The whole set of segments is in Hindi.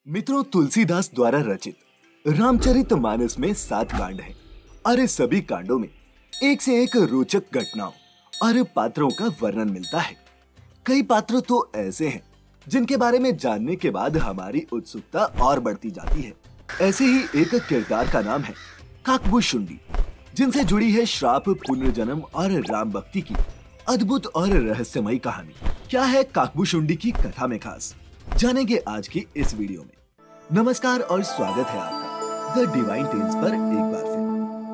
मित्रों, तुलसीदास द्वारा रचित रामचरितमानस में 7 कांड हैं और इस सभी कांडों में एक से एक रोचक घटनाओं और पात्रों का वर्णन मिलता है। कई पात्र तो ऐसे हैं जिनके बारे में जानने के बाद हमारी उत्सुकता और बढ़ती जाती है। ऐसे ही एक किरदार का नाम है काकभूषुंडी, जिनसे जुड़ी है श्राप, पुनर्जन्म और राम भक्ति की अद्भुत और रहस्यमयी कहानी। क्या है काकभूषुंडी की कथा में खास, जानेंगे आज की इस वीडियो में। नमस्कार और स्वागत है आपका द डिवाइन टेल्स पर एक बार फिर।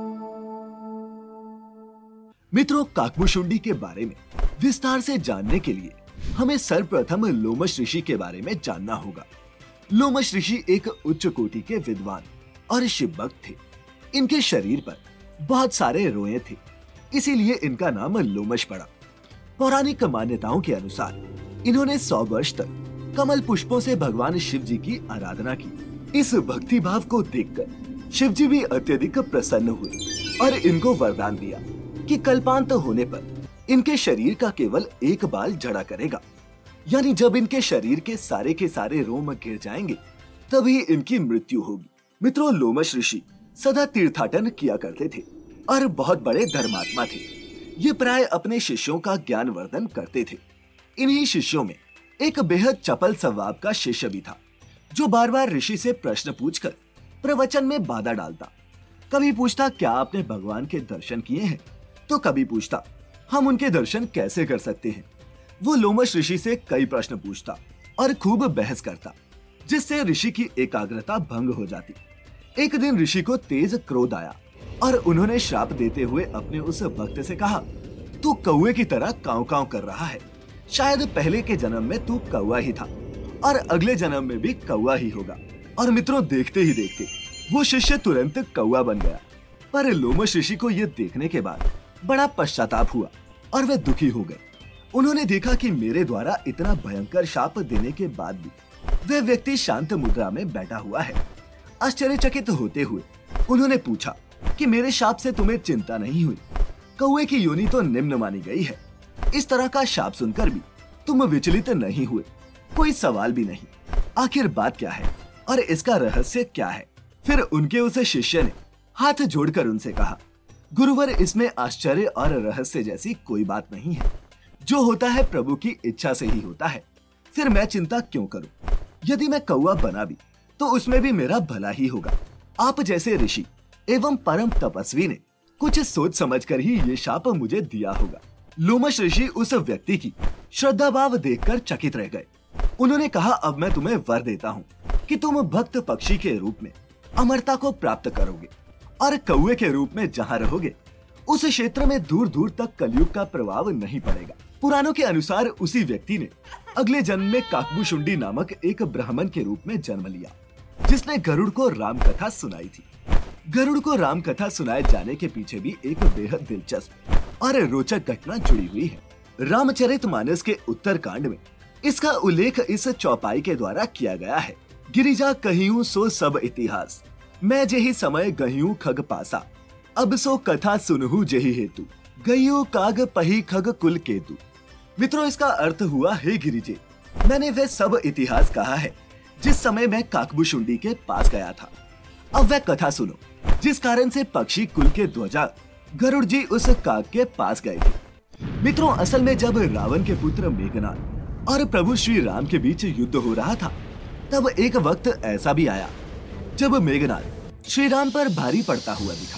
मित्रों, काकभूषुंडी के बारे में विस्तार से जानने के लिए हमें सर्वप्रथम लोमश ऋषि के बारे में जानना होगा। लोमश ऋषि एक उच्च कोटि के विद्वान और शिव भक्त थे। इनके शरीर पर बहुत सारे रोए थे, इसीलिए इनका नाम लोमश पड़ा। पौराणिक मान्यताओं के अनुसार इन्होंने 100 वर्ष तक कमल पुष्पों से भगवान शिव जी की आराधना की। इस भक्ति भाव को देखकर शिव जी भी अत्यधिक प्रसन्न हुए और इनको वरदान दिया कि कल्पांत होने पर इनके शरीर का केवल एक बाल झड़ा करेगा, यानी जब इनके शरीर के सारे रोम गिर जाएंगे तभी इनकी मृत्यु होगी। मित्रों, लोमश ऋषि सदा तीर्थाटन किया करते थे और बहुत बड़े धर्मात्मा थे। ये प्राय अपने शिष्यों का ज्ञान वर्धन करते थे। इन्हीं शिष्यों में एक बेहद चपल स्वभाव का शिष्य भी था, जो बार बार ऋषि से प्रश्न पूछकर प्रवचन में बाधा डालता। कभी पूछता, क्या आपने भगवान के दर्शन किए हैं? तो कभी पूछता, हम उनके दर्शन कैसे कर सकते हैं? वो लोमश ऋषि से कई प्रश्न पूछता और खूब बहस करता, जिससे ऋषि की एकाग्रता भंग हो जाती। एक दिन ऋषि को तेज क्रोध आया और उन्होंने श्राप देते हुए अपने उस भक्त से कहा, तू कौवे की तरह कांव कांव कर रहा है। शायद पहले के जन्म में तू कौवा ही था और अगले जन्म में भी कौवा ही होगा। और मित्रों, देखते ही देखते वो शिष्य तुरंत कौवा बन गया। पर लोमश ऋषि को यह देखने के बाद बड़ा पश्चाताप हुआ और वे दुखी हो गए। उन्होंने देखा कि मेरे द्वारा इतना भयंकर शाप देने के बाद भी वह व्यक्ति शांत मुद्रा में बैठा हुआ है। आश्चर्यचकित होते हुए उन्होंने पूछा कि मेरे शाप से तुम्हें चिंता नहीं हुई? कौवे की योनि तो निम्न मानी गई है। इस तरह का शाप सुनकर भी तुम विचलित नहीं हुए? कोई सवाल भी नहीं। आखिर बात क्या है और इसका रहस्य क्या है? फिर उनके उस शिष्य ने हाथ जोड़कर उनसे कहा, गुरुवर, इसमें आश्चर्य और रहस्य जैसी कोई बात नहीं है। जो होता है प्रभु की इच्छा से ही होता है। फिर मैं चिंता क्यों करूं? यदि मैं कौवा बना भी तो उसमें भी मेरा भला ही होगा। आप जैसे ऋषि एवं परम तपस्वी ने कुछ सोच समझकर ही ये शाप मुझे दिया होगा। लोमश ऋषि उस व्यक्ति की श्रद्धा भाव देखकर चकित रह गए। उन्होंने कहा, अब मैं तुम्हें वर देता हूँ कि तुम भक्त पक्षी के रूप में अमरता को प्राप्त करोगे और कौवे के रूप में जहाँ रहोगे उस क्षेत्र में दूर दूर तक कलयुग का प्रभाव नहीं पड़ेगा। पुराणों के अनुसार उसी व्यक्ति ने अगले जन्म में काकभूषुंडी नामक एक ब्राह्मण के रूप में जन्म लिया, जिसने गरुड़ को राम कथा सुनाई थी। गरुड़ को राम कथा सुनाए जाने के पीछे भी एक बेहद दिलचस्प और रोचक घटना जुड़ी हुई है। रामचरितमानस के उत्तर कांड में इसका उल्लेख इस चौपाई के द्वारा किया गया है। गिरिजा कहियूं सो सब इतिहास, मैं जेहि समय गहियूं खग पासा, अब सो कथा सुनहु जेहि हेतु, गइयो काग पही खग कुल केतु। मित्रों, इसका अर्थ हुआ, हे गिरिजे, मैंने वह सब इतिहास कहा है जिस समय मैं काकभूषुंडी के पास गया था। अब वह कथा सुनो जिस कारण से पक्षी कुल के ध्वजा गरुड़ जी उस काग के पास गए थे। मित्रों, असल में जब रावण के पुत्र मेघनाद और प्रभु श्री राम के बीच युद्ध हो रहा था, तब एक वक्त ऐसा भी आया जब मेघनाद श्री राम पर भारी पड़ता हुआ दिखा।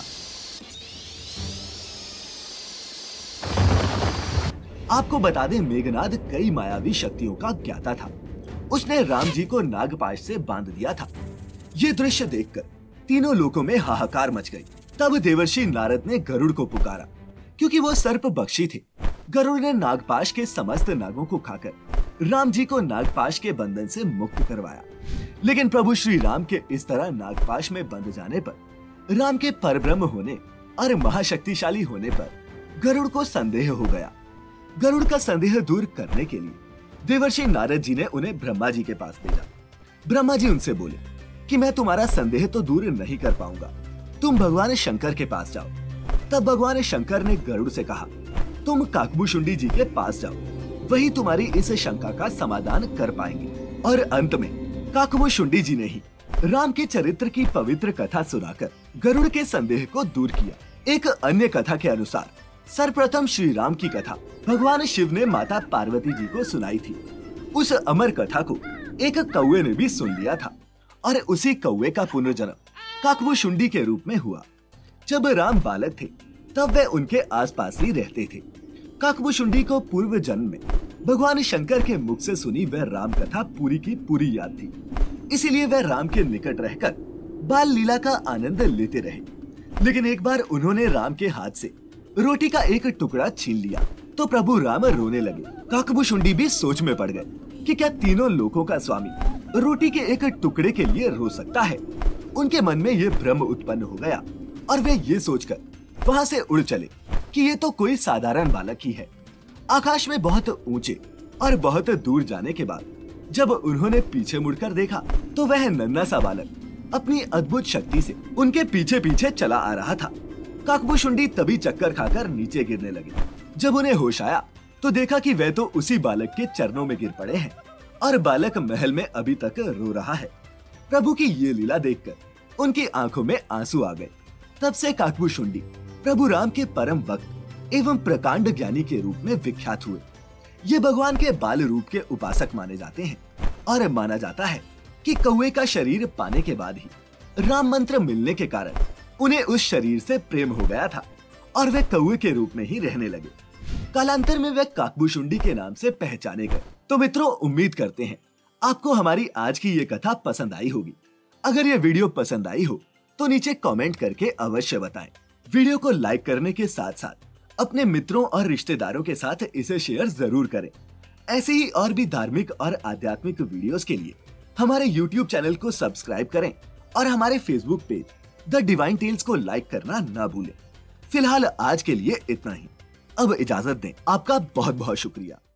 आपको बता दें, मेघनाद कई मायावी शक्तियों का ज्ञाता था। उसने राम जी को नागपाश से बांध दिया था। ये दृश्य देखकर तीनों लोकों में हाहाकार मच गई। तब देवर्षि नारद ने गरुड़ को पुकारा, क्योंकि वो सर्प बख्शी थे। गरुड़ ने नागपाश के समस्त नागों को खाकर राम जी को नागपाश के बंधन से मुक्त करवाया। लेकिन प्रभु श्री राम के इस तरह नागपाश में बंध जाने पर राम के परब्रह्म होने और महाशक्तिशाली होने पर गरुड़ को संदेह हो गया। गरुड़ का संदेह दूर करने के लिए देवर्षि नारद जी ने उन्हें ब्रह्मा जी के पास भेजा। ब्रह्मा जी उनसे बोले कि मैं तुम्हारा संदेह तो दूर नहीं कर पाऊंगा, तुम भगवान शंकर के पास जाओ। तब भगवान शंकर ने गरुड़ से कहा, तुम काकभूषुंडी जी के पास जाओ, वही तुम्हारी इस शंका का समाधान कर पाएंगे। और अंत में काकभुशुंडी जी ने ही राम के चरित्र की पवित्र कथा सुनाकर गरुड़ के संदेह को दूर किया। एक अन्य कथा के अनुसार सर्वप्रथम श्री राम की कथा भगवान शिव ने माता पार्वती जी को सुनाई थी। उस अमर कथा को एक कौवे ने भी सुन लिया था और उसी कौवे का पुनर्जन्म काकभुशुंडी के रूप में हुआ। जब राम बालक थे तब वे उनके आसपास ही रहते थे। काकभुशुंडी को पूर्व जन्म में भगवान शंकर के मुख से सुनी वह राम कथा पूरी की पूरी याद थी, इसीलिए वह राम के निकट रहकर बाल लीला का आनंद लेते रहे। लेकिन एक बार उन्होंने राम के हाथ से रोटी का एक टुकड़ा छीन लिया तो प्रभु राम रोने लगे। काकभुशुंडी भी सोच में पड़ गए कि क्या तीनों लोकों का स्वामी रोटी के एक टुकड़े के लिए रो सकता है। उनके मन में ये भ्रम उत्पन्न हो गया और वे ये सोचकर वहाँ से उड़ चले कि ये तो कोई साधारण बालक ही है। आकाश में बहुत ऊंचे और बहुत दूर जाने के बाद जब उन्होंने पीछे मुड़कर देखा तो वह नन्हा सा बालक अपनी अद्भुत शक्ति से उनके पीछे पीछे चला आ रहा था। काकभुशुंडी तभी चक्कर खाकर नीचे गिरने लगे। जब उन्हें होश आया तो देखा कि वे तो उसी बालक के चरणों में गिर पड़े हैं और बालक महल में अभी तक रो रहा है। प्रभु की ये लीला देखकर उनकी आंखों में आंसू आ गए। तब से काकभुशुंडी प्रभु राम के परम भक्त एवं प्रकांड ज्ञानी के रूप में विख्यात हुए। ये भगवान के बाल रूप के उपासक माने जाते हैं और माना जाता है कि कौवे का शरीर पाने के बाद ही राम मंत्र मिलने के कारण उन्हें उस शरीर से प्रेम हो गया था और वे कौवे के रूप में ही रहने लगे। कालांतर में वे काकभुशुंडी के नाम से पहचाने गए। तो मित्रों, उम्मीद करते हैं आपको हमारी आज की ये कथा पसंद आई होगी। अगर ये वीडियो पसंद आई हो तो नीचे कमेंट करके अवश्य बताएं। वीडियो को लाइक करने के साथ साथ अपने मित्रों और रिश्तेदारों के साथ इसे शेयर जरूर करें। ऐसे ही और भी धार्मिक और आध्यात्मिक वीडियोस के लिए हमारे YouTube चैनल को सब्सक्राइब करें और हमारे Facebook page the divine tales को लाइक करना ना भूलें। फिलहाल आज के लिए इतना ही। अब इजाजत दें। आपका बहुत बहुत शुक्रिया।